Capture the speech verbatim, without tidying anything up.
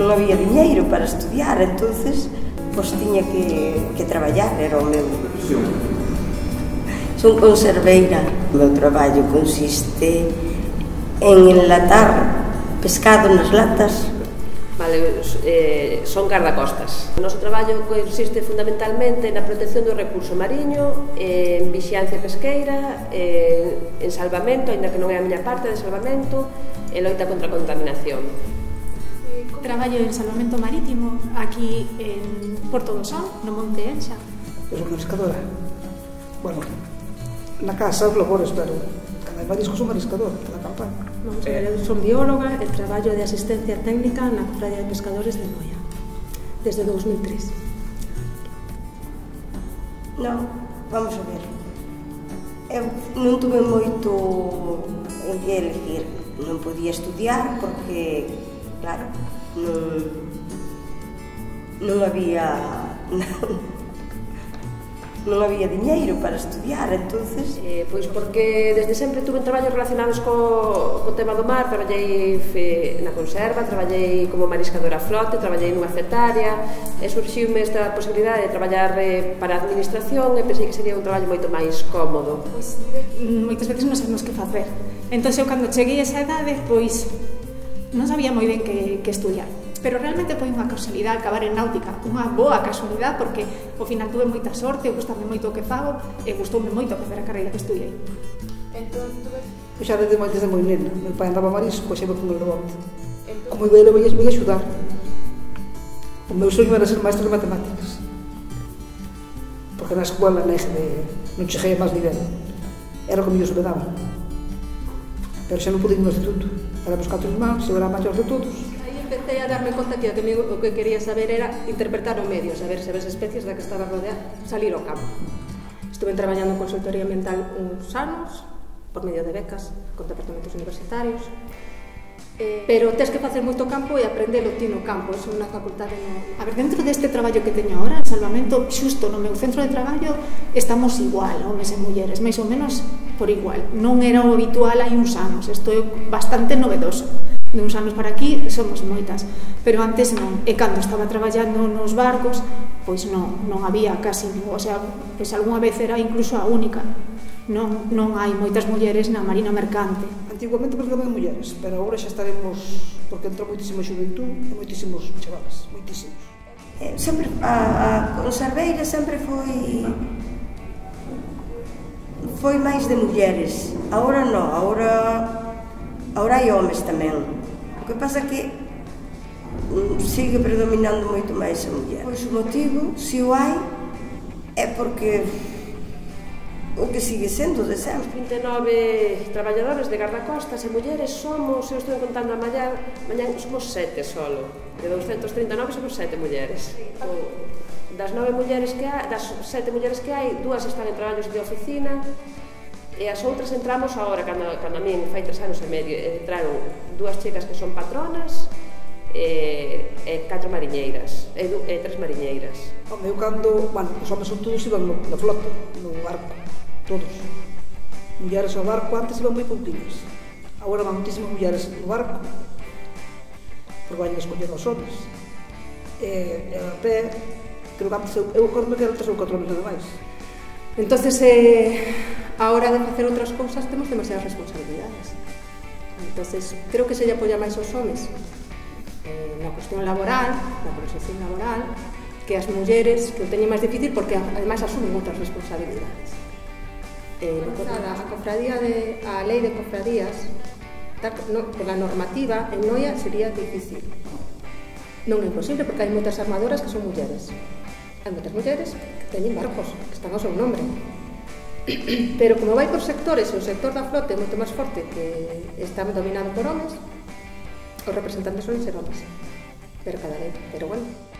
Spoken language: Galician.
non había diñeiro para estudiar, entonces pois tiña que, que traballar, era o meu. Son conserveira. O meu traballo consiste en enlatar pescado nas latas. Vale, eh, son gardacostas. O noso traballo consiste fundamentalmente na protección do recurso mariño, eh, en vixiancia pesqueira, eh, en salvamento, aínda que non é a miña parte de salvamento, e loita contra a contaminación. Traballo en salvamento marítimo aquí en Porto do Son, no Monte Enxa. Eu sou mariscadora. Bueno, na casa os labores, pero cando hai mariscos sou mariscadora, na campaña. Vamos a ver, eu son bióloga e traballo de asistencia técnica na Cofradía de Pescadores de Noia, desde dous mil tres. Non, vamos a ver. Eu non tuve moito en que elegir. Non podía estudiar porque, claro, non, non había non había diñeiro para estudiar, entonces... Eh, pois porque desde sempre tuve traballos relacionados co, co tema do mar, traballei fe, na conserva, traballei como mariscadora a flote, traballei nunha cetaria, e surxiume esta posibilidade de traballar eh, para a administración e pensei que sería un traballo moito máis cómodo. Pois moitas veces non sabemos que facer. Entón, eu cando cheguei a esa idade, pois non sabía moi ben que, que estudiar. Pero realmente foi unha casualidade acabar en náutica, unha boa casualidade, porque ao final tuve moita sorte, gustame moito o que fago e gustoume moito facer a carreira que estudiei. Entón, tuve... Eu xa desde moi, desde moi nena, meu pai andaba marisco, xa me con el rebote. Como iba a ir, me ia axudar. O meu sonho era ser maestro de matemáticas. Porque na escola nesa de... non cheguei a máis nivel. Era o que mellor se me daba. Pero xa non pude ir no instituto. Éramos catro irmáns, eu era a maior de todos. Empecé a darme conta que o que quería saber era interpretar o medio, saber se as especies da que estaba rodeada, salir ao campo. Estuve traballando en consultoría ambiental uns anos, por medio de becas, con departamentos universitarios, pero tens que facer moito campo e aprendelo ti no campo, é unha facultade no... A ver, dentro deste traballo que teño agora, en salvamento, xusto no meu centro de traballo, estamos igual, homes e mulleres, máis ou menos por igual. Non era o habitual hai uns anos, isto é bastante novedoso. De uns anos para aquí somos moitas, pero antes non. E cando estaba traballando nos barcos, pois non, non había casi, o sea, pois algunha vez era incluso a única. Non, non hai moitas mulleres na marina mercante. Antiguamente porque había mulleres, pero agora xa estaremos, porque entrou moitísima xuventud e moitísimos chavales, moitísimos. Eh, sempre, a, a conserveira sempre foi foi máis de mulleres. Agora non, agora agora hai homes tamén. O que pasa é que sigue predominando moito máis a muller. Pois o motivo, se o hai, é porque o que sigue sendo de sempre. vinte e nove traballadores de gardacostas e mulleres somos, eu estou contando a mañá, mañá somos sete solo. De doscientos trinta e nove somos sete mulleres. Das nove mulleres que hai, das sete mulleres que hai, dúas están en traballos de oficina, e as outras entramos agora, cando, cando a min fai tres anos e medio, entraron dúas chicas que son patronas e, e catro mariñeiras, e, du, e tres mariñeiras. Home, eu cando, bueno, os homens son todos iban no, na flota, no barco, todos. Mulleres ao barco antes iban moi pouquinhas, agora van moitísimas mulleres no barco, porque van a escoller os homens. E, e a pé, creo que antes eu, eu acordo que eran tres ou catro homens nada máis. Entonces, eh, a hora de facer outras cousas temos demasiadas responsabilidades. Entonces, creo que se lle apoia máis aos homes eh, na cuestión laboral, na proxección laboral, que as mulleres, que o teñen máis difícil porque ademais asumen outras responsabilidades. Eh, a, a cofradía de, a lei de cofradías, no, pola normativa, en Noia sería difícil. Non é imposible porque hai moitas armadoras que son mulleres. Hai moitas mulleres que teñen barcos, que están ao seu nombre. Pero como vai por sectores, e o sector da flote é moito máis forte que está dominado por homes, os representantes son ser homes. Pero cada vez, pero bueno.